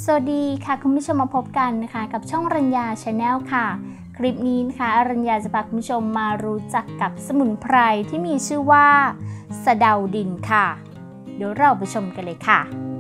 สวัสดีค่ะคุณผู้ชมมาพบกันนะคะกับช่องรัญญาชาแนลค่ะคลิปนี้นะคะรัญญาจะพาคุณผู้ชมมารู้จักกับสมุนไพรที่มีชื่อว่าสะเดาดินค่ะเดี๋ยวเราไปชมกันเลยค่ะ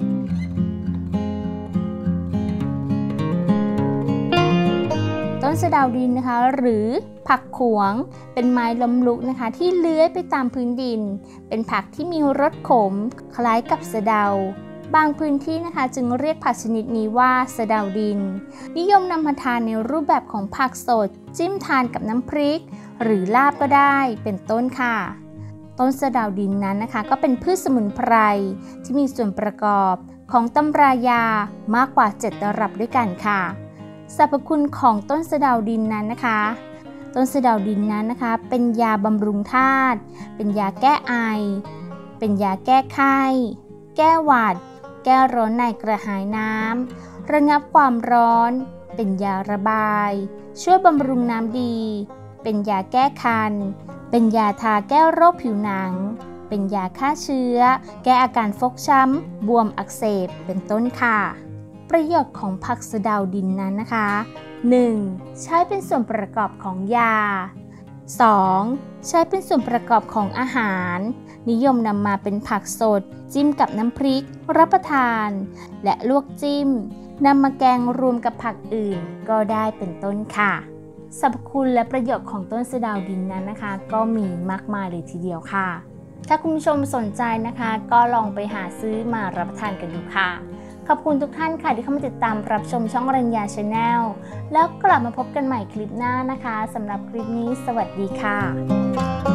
ต้นสะเดาดินนะคะหรือผักขวงเป็นไม้ล้มลุกนะคะที่เลื้อยไปตามพื้นดินเป็นผักที่มีรสขมคล้ายกับสะเดาบางพื้นที่นะคะจึงเรียกผักชนิดนี้ว่าสะเดาดินนิยมนำมาทานในรูปแบบของผักสดจิ้มทานกับน้ำพริกหรือลาบก็ได้เป็นต้นค่ะต้นสะเดาดินนั้นนะคะก็เป็นพืชสมุนไพรที่มีส่วนประกอบของตำรายามากกว่า7ตลับด้วยกันค่ะสรรพคุณของต้นสะเดาดินนั้นนะคะต้นสะเดาดินนั้นนะคะเป็นยาบำรุงธาตุเป็นยาแก้ไอเป็นยาแก้ไข้แก้หวัดแก้ร้อนในกระหายน้ำระงับความร้อนเป็นยาระบายช่วยบำรุงน้ำดีเป็นยาแก้คันเป็นยาทาแก้โรคผิวหนังเป็นยาฆ่าเชื้อแก้อาการฟกช้ำบวมอักเสบเป็นต้นค่ะประโยชน์ของผักสะเดาดินนั้นนะคะ 1. ใช้เป็นส่วนประกอบของยา 2. ใช้เป็นส่วนประกอบของอาหารนิยมนำมาเป็นผักสดจิ้มกับน้ำพริกรับประทานและลวกจิ้มนำมาแกงรวมกับผักอื่นก็ได้เป็นต้นค่ะสรรพคุณและประโยชน์ของต้นสะเดาดินนั้นนะคะก็มีมากมายเลยทีเดียวค่ะถ้าคุณผู้ชมสนใจนะคะก็ลองไปหาซื้อมารับประทานกันดูค่ะขอบคุณทุกท่านค่ะที่เข้ามาติดตามรับชมช่องรัญญาชาแนลแล้วกลับมาพบกันใหม่คลิปหน้านะคะสำหรับคลิปนี้สวัสดีค่ะ